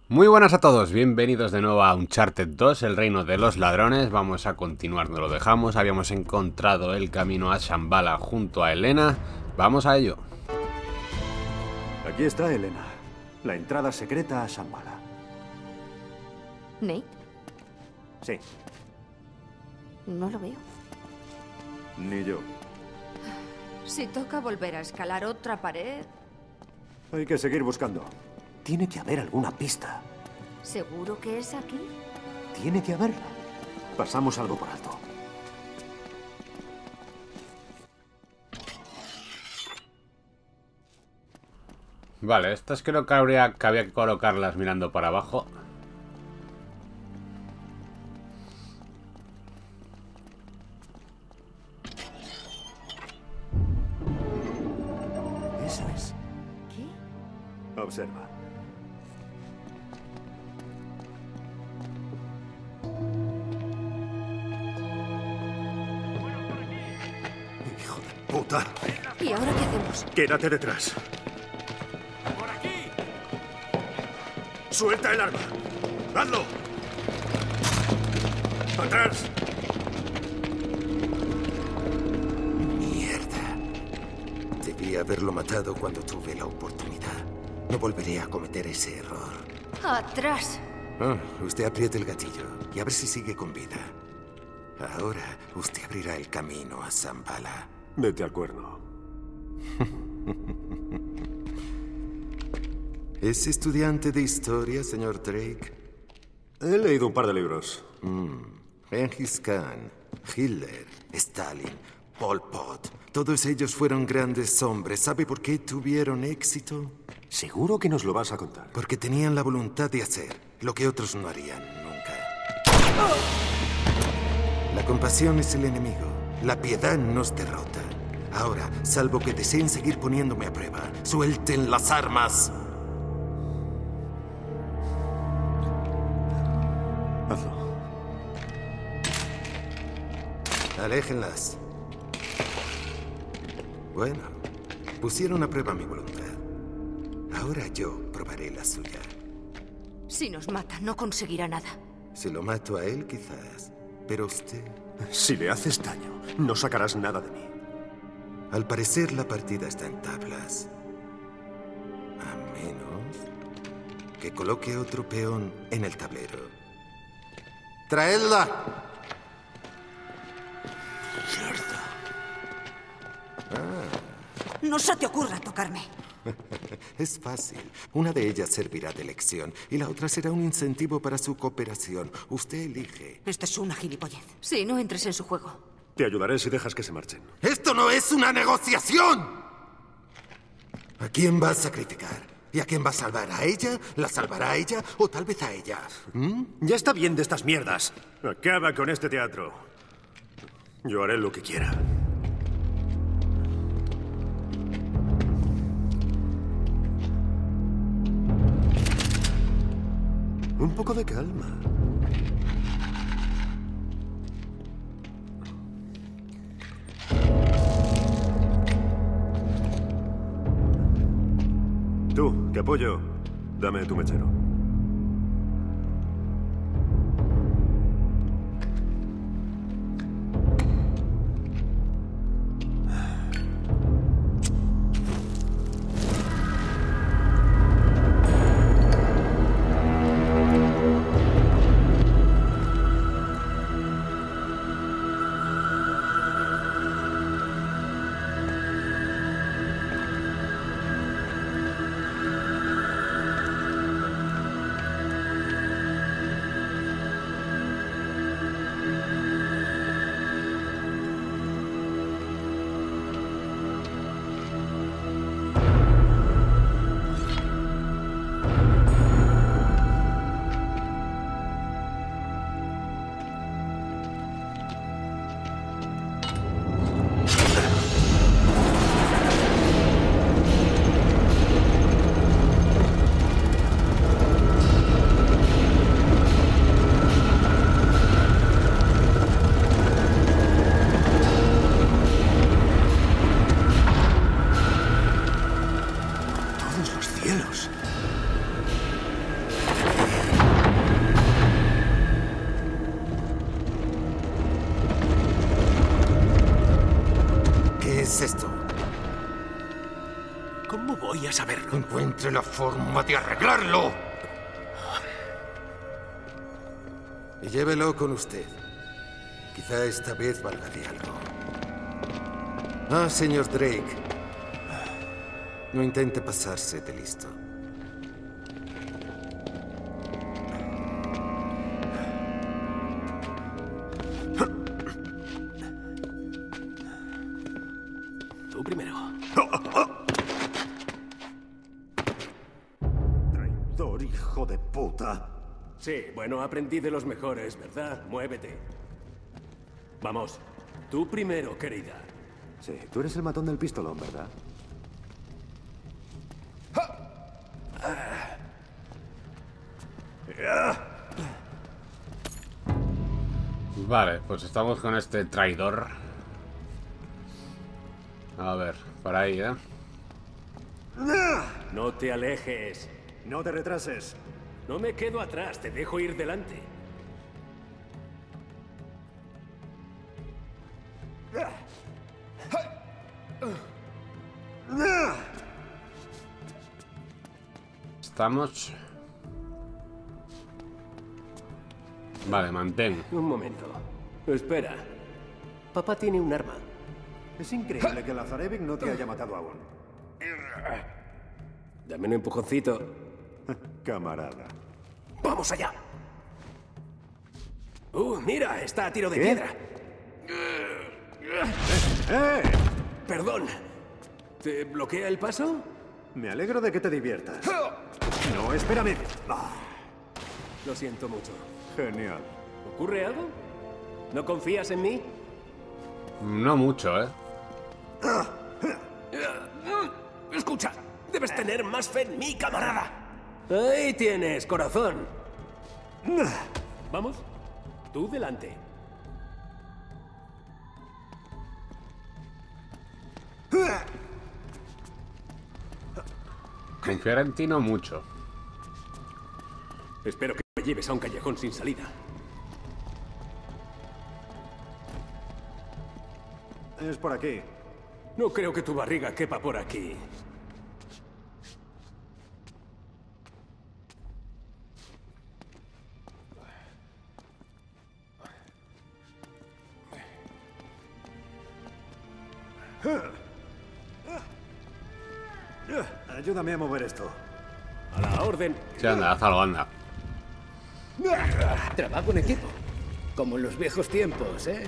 Muy buenas a todos, bienvenidos de nuevo a Uncharted 2, el reino de los ladrones. Vamos a continuar donde lo dejamos. Habíamos encontrado el camino a Shambhala junto a Elena. Vamos a ello. Aquí está Elena, la entrada secreta a Shambhala. ¿Nate? Sí, No lo veo. ni yo. Si toca volver a escalar otra pared, Hay que seguir buscando. Tiene que haber alguna pista. ¿seguro que es aquí? Tiene que haberla. Pasamos algo por alto. Vale, estas creo que había que colocarlas mirando para abajo. Eso es. ¿Qué? Observa. Hijo de puta. ¿Y ahora qué hacemos? Quédate detrás. ¡Por aquí! ¡Suelta el arma! ¡Hazlo! ¡Atrás! Mierda. Debí haberlo matado cuando tuve la oportunidad. No volveré a cometer ese error. ¡Atrás! Usted apriete el gatillo y a ver si sigue con vida. Ahora usted abrirá el camino a Shambhala. Vete al cuerno. ¿Es estudiante de historia, señor Drake? He leído un par de libros. Genghis Khan, Hitler, Stalin, Pol Pot. Todos ellos fueron grandes hombres. ¿Sabe por qué tuvieron éxito? ¿Seguro que nos lo vas a contar? Porque tenían la voluntad de hacer lo que otros no harían nunca. La compasión es el enemigo. La piedad nos derrota. Ahora, salvo que deseen seguir poniéndome a prueba, suelten las armas. Hazlo. Aléjenlas. Bueno, pusieron a prueba mi voluntad. Ahora yo probaré la suya. Si nos mata, no conseguirá nada. Si lo mato a él, quizás. Pero usted... Si le haces daño, no sacarás nada de mí. Al parecer, la partida está en tablas. A menos que coloque otro peón en el tablero. ¡Traedla! Mierda. No se te ocurra tocarme. Es fácil. Una de ellas servirá de lección y la otra será un incentivo para su cooperación. Usted elige. Esto es una gilipollez. Sí, no entres en su juego. Te ayudaré si dejas que se marchen. ¡Esto no es una negociación! ¿A quién va a sacrificar? ¿Y a quién va a salvar? ¿A ella? ¿La salvará a ella? ¿O tal vez a ella? Ya está bien de estas mierdas. Acaba con este teatro. Yo haré lo que quiera. Un poco de calma. Tú, que apoyo. Dame tu mechero. podía saberlo. Encuentre la forma de arreglarlo. Y llévelo con usted. Quizá esta vez valga de algo. Ah, señor Drake. No intente pasarse de listo. Tú primero. Traidor, hijo de puta. Sí, bueno, aprendí de los mejores, ¿verdad? Muévete. Vamos. Tú primero, querida. Sí, tú eres el matón del pistolón, ¿verdad? Vale, pues estamos con este traidor. A ver, por ahí, ¿eh? No te alejes. No te retrases. No me quedo atrás, te dejo ir delante. Estamos... Vale, mantén. Un momento. Espera. Papá tiene un arma. Es increíble que Lazarevic no te haya matado aún. Dame un empujoncito. Camarada. ¡Vamos allá! Mira, está a tiro de ¿Qué? piedra. ¡Eh! Perdón. ¿Te bloquea el paso? Me alegro de que te diviertas. No, espérame. Ah, Lo siento mucho. genial. ¿Ocurre algo? ¿No confías en mí? No mucho, ¿eh? Escucha, debes tener más fe en mí, camarada. Ahí tienes, corazón. Vamos, tú delante. Confiar en ti no mucho. Espero que me lleves a un callejón sin salida. Es por aquí. No creo que tu barriga quepa por aquí. Ayúdame a mover esto. A la orden. Sí, anda, haz algo, anda. Trabajo en equipo. Como en los viejos tiempos, ¿eh?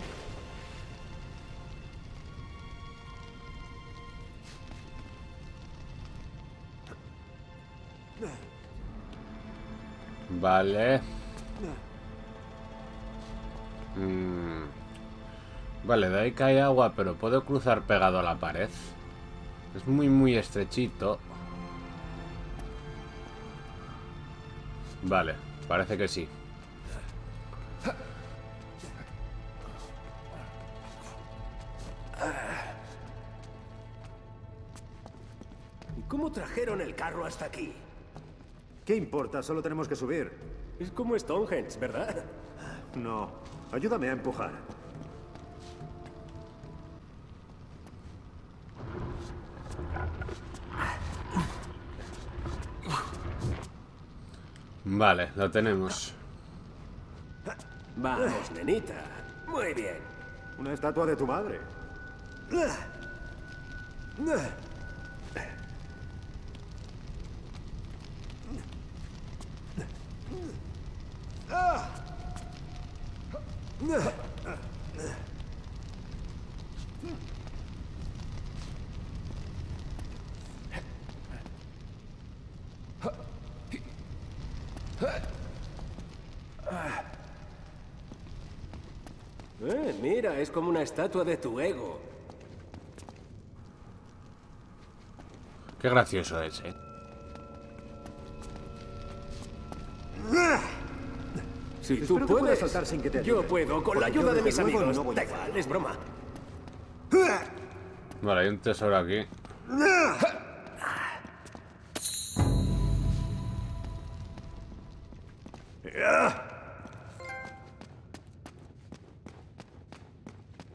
Vale. Vale, de ahí cae agua, pero puedo cruzar pegado a la pared. Es muy estrechito. Vale, parece que sí. ¿Y cómo trajeron el carro hasta aquí? ¿Qué importa? Solo tenemos que subir. Es como Stonehenge, ¿verdad? No. Ayúdame a empujar. Vale, lo tenemos. Vamos, nenita. Muy bien. Una estatua de tu madre. Mira, es como una estatua de tu ego. Qué gracioso es, ¿eh? Si tú Espero que puedas puedes, saltar sin que te yo ayude. puedo, con la Porque yo, ayuda de desde mis luego, amigos. no voy a Da fallar. igual, es broma. Vale, hay un tesoro aquí.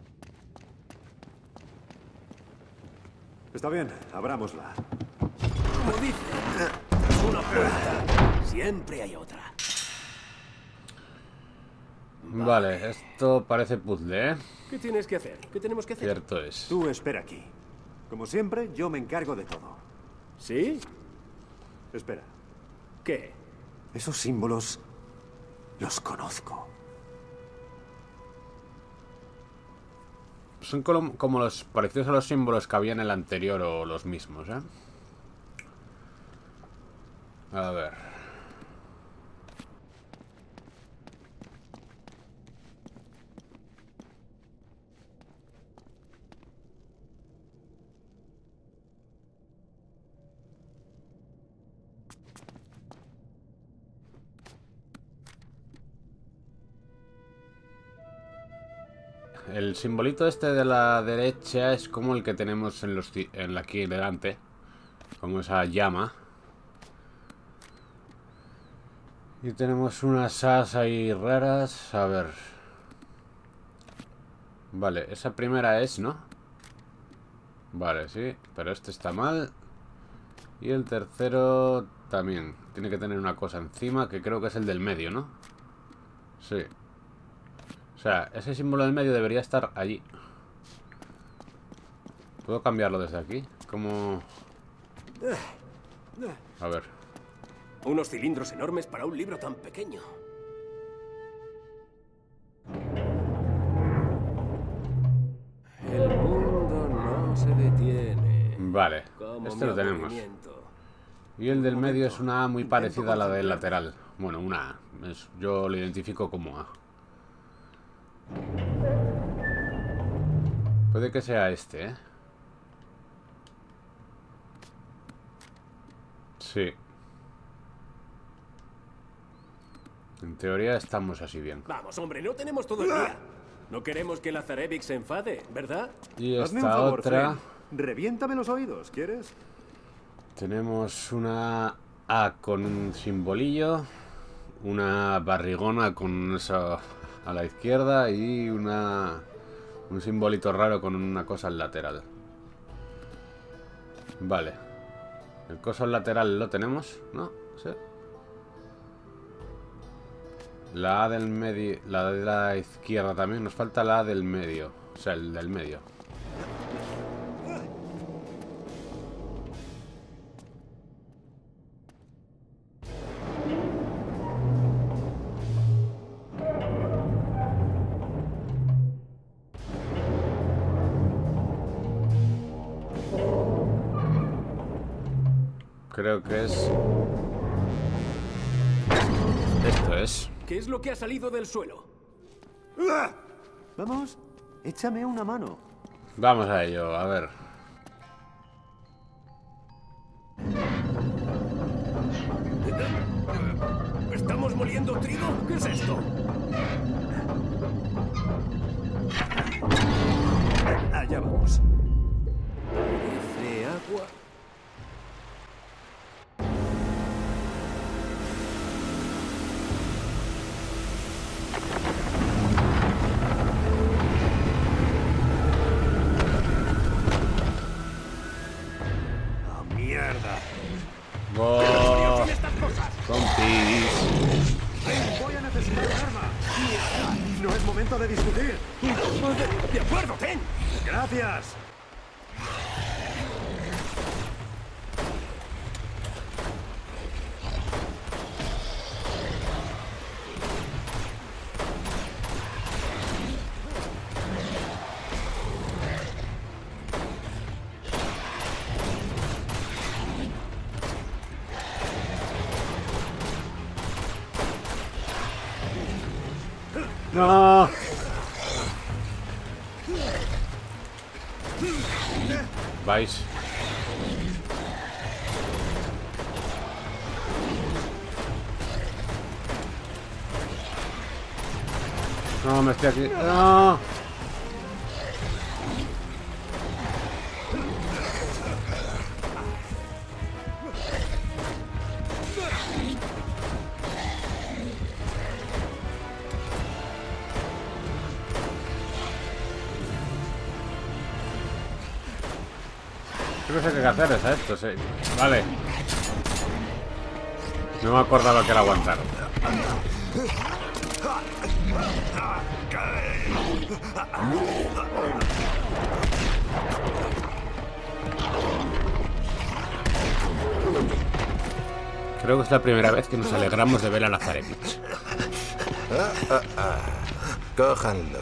Está bien, abrámosla. Como dice, tras una puerta, siempre hay otra. Vale, esto parece puzzle, ¿eh? ¿Qué tienes que hacer? ¿Qué tenemos que hacer? Cierto es. Tú espera aquí. Como siempre, yo me encargo de todo. ¿Sí? Espera. ¿Qué? Esos símbolos los conozco. Son como los parecidos a los símbolos que había en el anterior o los mismos, ¿eh? A ver. El simbolito este de la derecha es como el que tenemos en aquí delante. Como esa llama. Y tenemos unas as ahí raras. A ver. Vale, esa primera es, ¿no? Vale, sí. Pero este está mal. Y el tercero también. Tiene que tener una cosa encima que creo que es el del medio, ¿no? Sí. O sea, ese símbolo del medio debería estar allí. ¿Puedo cambiarlo desde aquí? ¿Cómo? A ver. Unos cilindros enormes para un libro tan pequeño. El mundo no se detiene. Vale, Como este mi lo tenemos. aburrimiento. Y el del medio es una A muy parecida a la del lateral. Bueno, una A. Yo lo identifico como A. Puede que sea este, ¿eh? Sí. En teoría estamos así bien. Vamos, hombre, no tenemos todo el día. No queremos que la Zarevic se enfade, ¿verdad? Y Hazme un esta favor, otra... Fren. Reviéntame los oídos, ¿quieres? Tenemos una A con un simbolillo. Una barrigona con eso a la izquierda. Y un simbolito raro con una cosa al lateral. Vale. El coso al lateral lo tenemos, ¿no? Sí. La A del medio, la de la izquierda también. Nos falta la A del medio. O sea, el del medio. Creo que es... Esto es... ¿Qué es lo que ha salido del suelo? Vamos, échame una mano. Vamos a ello, a ver. ¿Estamos moliendo trigo? ¿Qué es esto? Allá vamos. De agua. ¡Oh, mierda! ¡Oh! Son estas cosas. ¡Compis! Voy a necesitar un arma. ¡Mierda! No es momento de discutir. De acuerdo, ten. Gracias. ¡No! Vais. No, me estoy aquí. ¡No! Creo que sé qué hacer es esto, sí. Vale. No me acordaba que la aguantaron. Creo que es la primera vez que nos alegramos de ver a Lazarevich. Cójanlo.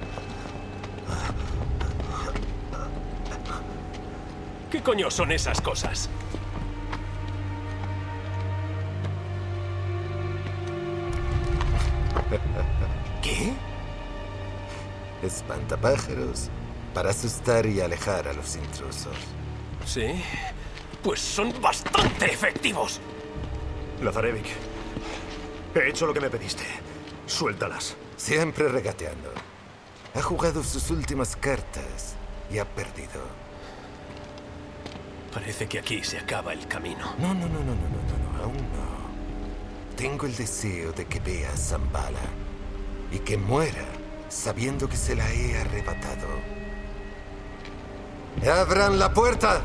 ¿Qué coño son esas cosas? ¿Qué? Espantapájaros. Para asustar y alejar a los intrusos. ¿Sí? Pues son bastante efectivos. Lazarevich, he hecho lo que me pediste. Suéltalas. Siempre regateando. Ha jugado sus últimas cartas y ha perdido. Parece que aquí se acaba el camino. No, aún no. Tengo el deseo de que vea a Zambala y que muera sabiendo que se la he arrebatado. ¡Abran la puerta!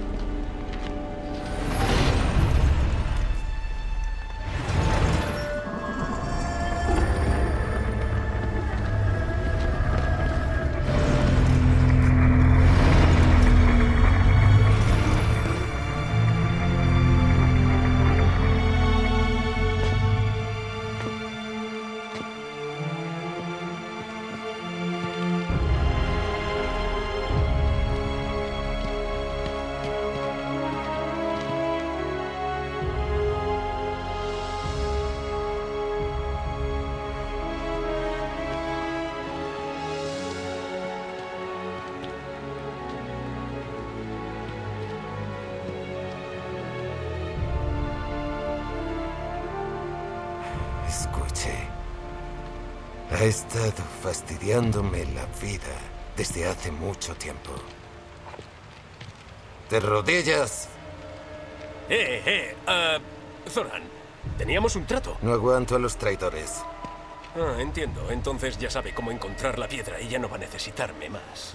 Escuche. Ha estado fastidiándome la vida desde hace mucho tiempo. ¡De rodillas! Zoran, teníamos un trato. No aguanto a los traidores. Ah, entiendo. Entonces ya sabe cómo encontrar la piedra y ya no va a necesitarme más.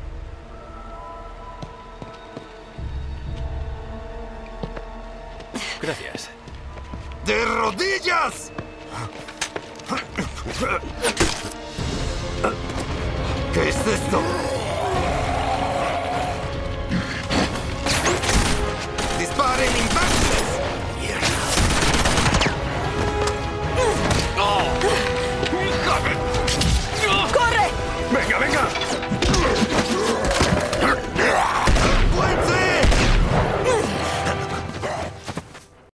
Gracias. ¡De rodillas! ¿Qué es esto? ¡Disparen,